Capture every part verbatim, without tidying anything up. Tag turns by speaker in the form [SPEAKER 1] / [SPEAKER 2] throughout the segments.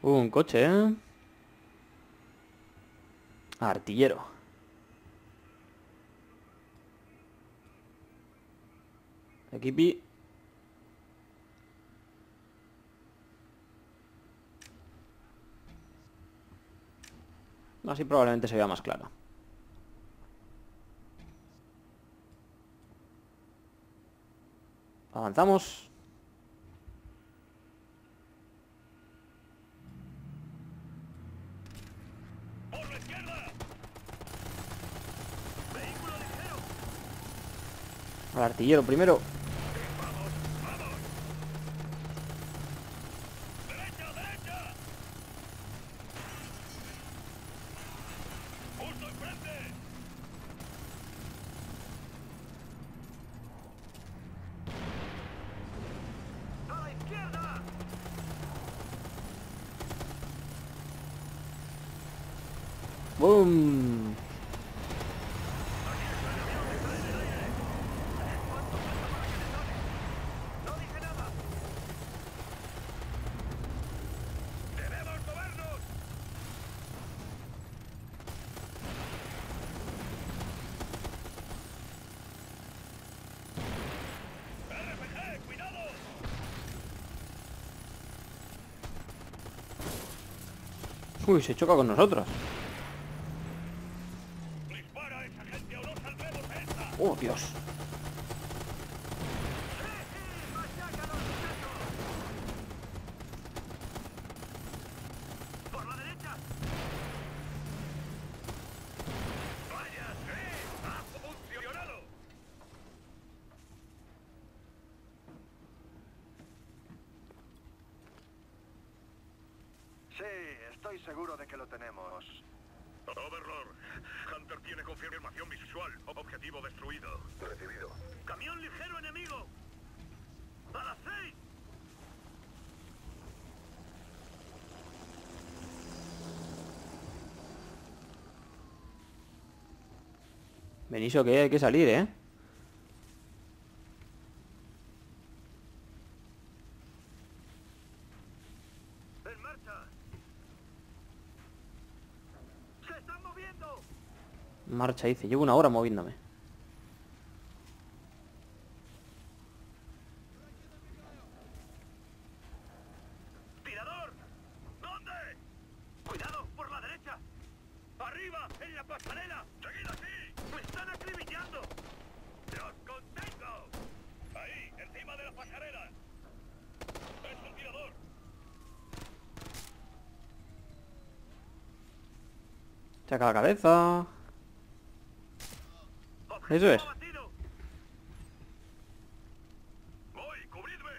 [SPEAKER 1] Uh, un coche, ¿eh? Artillero. Equipi. Así probablemente se vea más claro. Avanzamos.
[SPEAKER 2] ¡Por la izquierda! ¡Vehículo ligero!
[SPEAKER 1] Al artillero primero.
[SPEAKER 2] ¡Vamos, vamos! ¡Derecha, derecha! ¡Justo enfrente! ¡A la izquierda!
[SPEAKER 1] ¡Bum!
[SPEAKER 2] ¡No dije nada! ¡Debemos movernos! ¡R P G, cuidado!
[SPEAKER 1] Uy, se choca con nosotros.
[SPEAKER 2] ¡Dispara esa gente o no saldremos de esta!
[SPEAKER 1] ¡Oh, Dios!
[SPEAKER 2] ¡Por la derecha! ¡Vaya, sí! ¡Ha funcionado!
[SPEAKER 3] Sí, estoy seguro de que lo tenemos.
[SPEAKER 2] Overlord, Hunter tiene confirmación visual. Objetivo destruido.
[SPEAKER 3] Recibido.
[SPEAKER 2] ¡Camión ligero enemigo! ¡A las seis!
[SPEAKER 1] Benicio, que hay que salir, ¿eh?
[SPEAKER 2] ¡En marcha! ¡Se están moviendo!
[SPEAKER 1] Marcha, dice. Llevo una hora moviéndome.
[SPEAKER 2] ¡Tirador! ¿Dónde? ¡Cuidado! ¡Por la derecha! ¡Arriba! ¡En la pasarela! ¡Seguid así! ¡Me están acribillando! ¡Los contengo! ¡Ahí! ¡Encima de la pasarela! ¡Es el tirador!
[SPEAKER 1] Saca la cabeza. Eso es.
[SPEAKER 2] Abatido. ¡Voy! ¡Cubridme!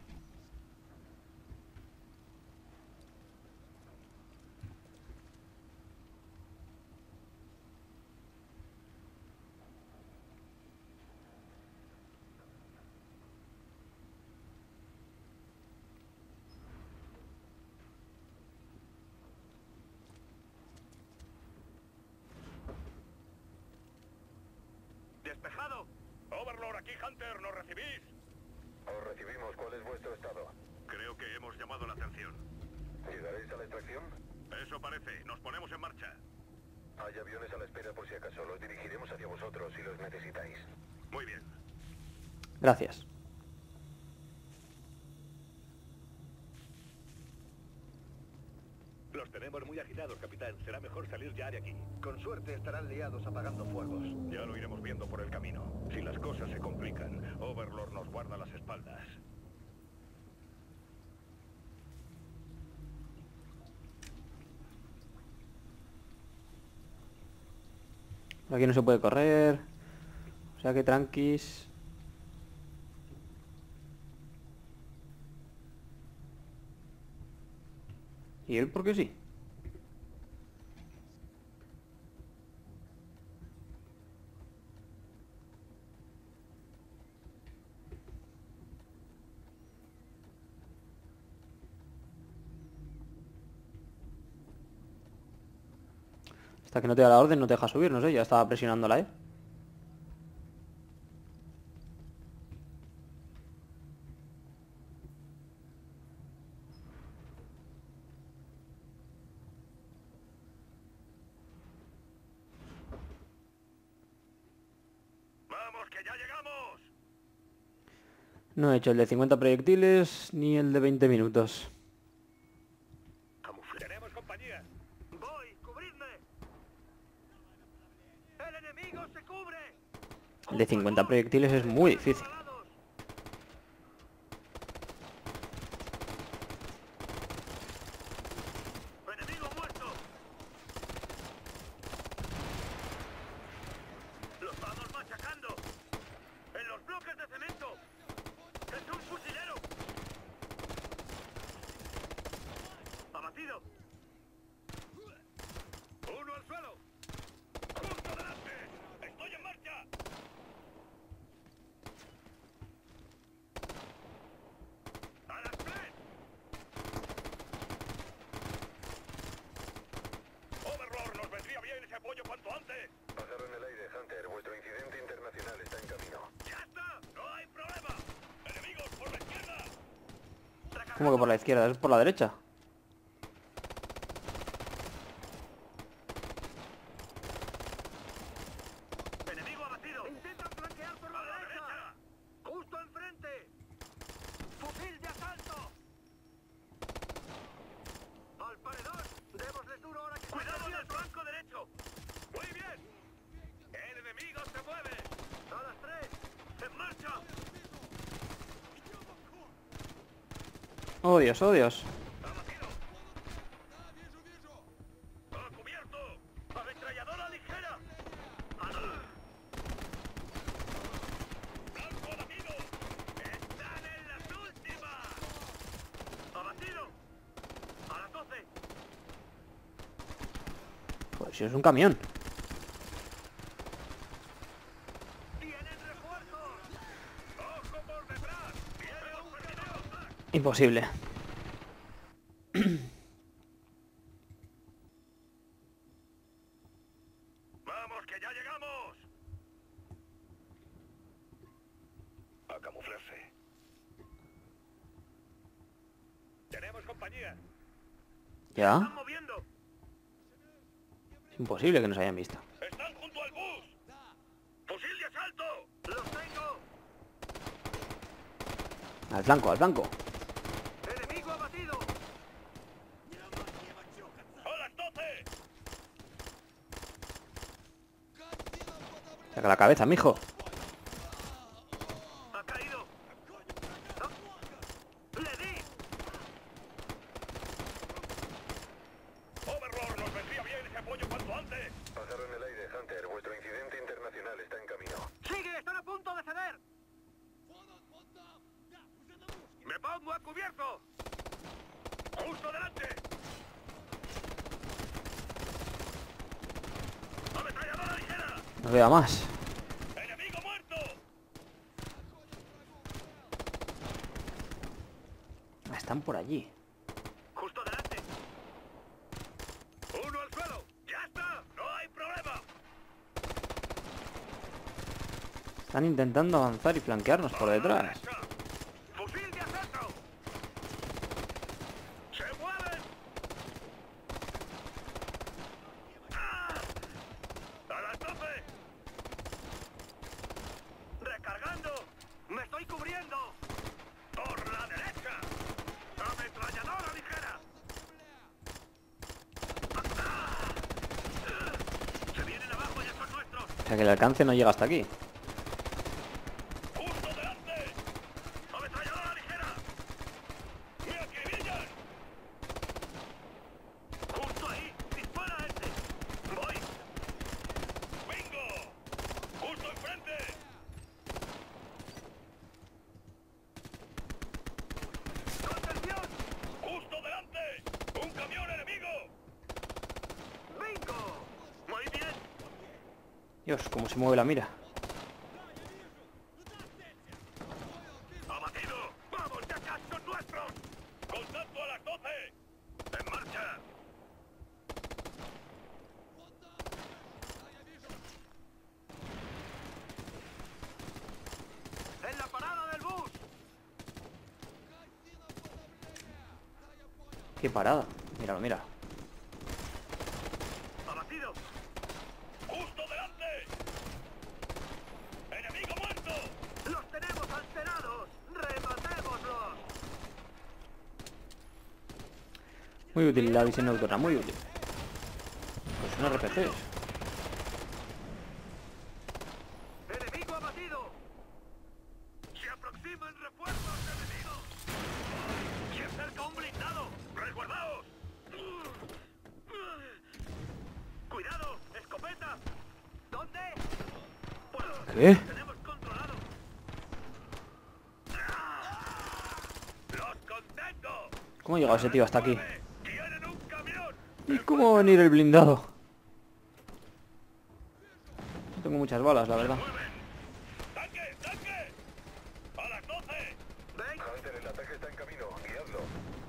[SPEAKER 2] ¡Despejado! Overlord, aquí Hunter, ¿nos recibís?
[SPEAKER 3] Os recibimos. ¿Cuál es vuestro estado?
[SPEAKER 2] Creo que hemos llamado la atención.
[SPEAKER 3] ¿Llegaréis a la extracción?
[SPEAKER 2] Eso parece. Nos ponemos en marcha.
[SPEAKER 3] Hay aviones a la espera por si acaso. Los dirigiremos hacia vosotros si los necesitáis.
[SPEAKER 2] Muy bien.
[SPEAKER 1] Gracias.
[SPEAKER 2] Los tenemos muy agitados, capitán. Será mejor salir ya de aquí.
[SPEAKER 3] Con suerte estarán liados apagando fuegos.
[SPEAKER 2] Ya lo iremos viendo por el camino. Si las cosas se complican, Overlord nos guarda las espaldas.
[SPEAKER 1] Aquí no se puede correr. O sea que tranquis. ¿Y él por qué sí? Hasta que no te da la orden no te deja subir, no sé, ya estaba presionándola, ¿eh?
[SPEAKER 2] que ya llegamos!
[SPEAKER 1] No he hecho el de cincuenta proyectiles ni el de veinte minutos.
[SPEAKER 2] Camufla. Tenemos compañía. Voy, cubridme. El enemigo se cubre.
[SPEAKER 1] El de cincuenta proyectiles es muy difícil.
[SPEAKER 2] Enemigo muerto. Los vamos machacando. En los bloques de cemento. Es un fusilero. Abatido. Uno al suelo. Justo delante. Estoy en marcha. A las tres. Overlord, nos vendría bien ese apoyo cuanto antes.
[SPEAKER 3] Pájaro en el aire, Hunter. Vuestro incidente internacional está en camino.
[SPEAKER 2] ¡Ya está! ¡No hay problema! ¡Enemigos por la izquierda!
[SPEAKER 1] ¿Cómo que por la izquierda? ¿Es por la derecha?
[SPEAKER 2] ¡Enemigo abatido! ¡Intentan flanquear por la, la derecha! derecha! ¡Justo enfrente! ¡Fusil de asalto! ¡Al paredón! ¡Démosles duro ahora que... ¡Cuidado del flanco derecho! ¡Muy bien! ¡El enemigo se mueve! ¡A las tres! ¡En marcha!
[SPEAKER 1] Oh Dios, oh Dios.
[SPEAKER 2] ¡Abatido! ¡Ha cubierto! ¡Ametralladora ligera! ¡Blanco abatido! ¡Están en las últimas! ¡Abatido! ¡A las doce!
[SPEAKER 1] Pues si es un camión.
[SPEAKER 2] ¡Tienen refuerzos! ¡Ojo por detrás! ¡Viene un perdedor!
[SPEAKER 1] Imposible.
[SPEAKER 2] ¡Vamos, que ya llegamos! A camuflarse. Tenemos compañía.
[SPEAKER 1] ¿Ya?
[SPEAKER 2] ¡Están moviendo!
[SPEAKER 1] Es imposible que nos hayan visto.
[SPEAKER 2] ¡Están junto al bus! ¡Fusil de asalto! ¡Los tengo!
[SPEAKER 1] Al flanco, al flanco.
[SPEAKER 2] ¡Enemigo abatido! ¡A las doce!
[SPEAKER 1] Saca la cabeza, mijo.
[SPEAKER 2] ¡Ha caído! ¡No! ¡Le di! Overlord, nos vendría bien ese apoyo cuanto antes.
[SPEAKER 3] Pájaro en el aire, Hunter. Vuestro incidente internacional está en camino.
[SPEAKER 2] ¡Sigue! ¡Están a punto de ceder! ¡Me pongo a cubierto! ¡Justo delante! ¡Ametralladora ligera!
[SPEAKER 1] No veo más.
[SPEAKER 2] ¡Enemigo muerto!
[SPEAKER 1] Están por allí.
[SPEAKER 2] ¡Justo delante! ¡Uno al suelo! ¡Ya está! ¡No hay problema!
[SPEAKER 1] Están intentando avanzar y flanquearnos por detrás.
[SPEAKER 2] ¡Fusil de asalto! ¡Se mueven! ¡Ah! ¡A las doce! ¡Recargando! ¡Me estoy cubriendo! ¡Por la derecha! ¡Ametralladora ligera! ¡Ah! ¡Se vienen abajo! ¡Ya son nuestros!
[SPEAKER 1] O sea que el alcance no llega hasta aquí.
[SPEAKER 2] ¡Justo delante! ¡Ametralladora ligera! ¡Me acribillan! ¡Justo ahí! ¡Dispara a este! ¡Voy! ¡Bingo! ¡Justo enfrente! ¡Contención! ¡Justo delante! ¡Un camión enemigo! ¡Bingo! ¡Muy bien!
[SPEAKER 1] Dios, cómo se mueve la mira.
[SPEAKER 2] ¡Abatido! ¡Vamos, ya casi son nuestros! ¡Contacto a las doce! ¡En marcha! ¡En la parada del bus!
[SPEAKER 1] Qué parada. Míralo, mira.
[SPEAKER 2] ¡Abatido! ¡Justo delante! ¡Enemigo muerto!
[SPEAKER 1] Muy útil la visión nocturna, muy útil. Pues son R P Gs.
[SPEAKER 2] ¡Enemigo abatido! ¡Se aproximan refuerzos enemigos! ¡Se acerca un blindado! ¡Resguardaos! ¡Cuidado! ¡Escopeta! ¿Dónde? Pues
[SPEAKER 1] ¿Qué?
[SPEAKER 2] tenemos controlado. ¡Los contengo!
[SPEAKER 1] ¿Cómo ha llegado ese tío hasta aquí?
[SPEAKER 2] ¡Tienen un camión!
[SPEAKER 1] ¿Y cómo va a venir el blindado? No tengo muchas balas, la verdad.
[SPEAKER 2] ¡Mueven! ¡Tanque! ¡Tanque! ¡A las doce! ¿Veis?
[SPEAKER 3] Hunter, el ataque está en camino. Guiadlo.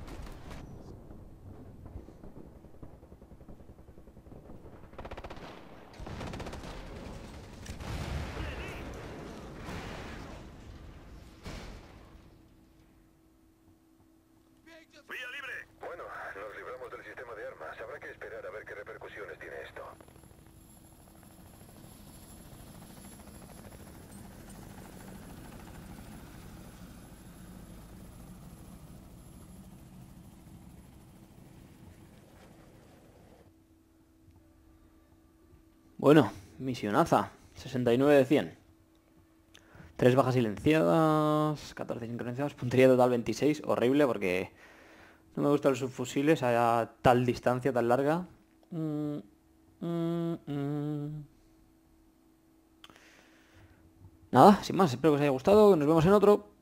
[SPEAKER 2] ¡Vía libre!
[SPEAKER 3] Bueno, nos libramos del sistema de armas. Habrá que esperar a ver qué repercusiones tiene esto.
[SPEAKER 1] Bueno, misionaza. sesenta y nueve de cien. tres bajas silenciadas, catorce sincronizadas, puntería total veintiséis. Horrible porque no me gustan los subfusiles a tal distancia, tan larga. Mm, mm, mm. Nada, sin más, espero que os haya gustado. Nos vemos en otro.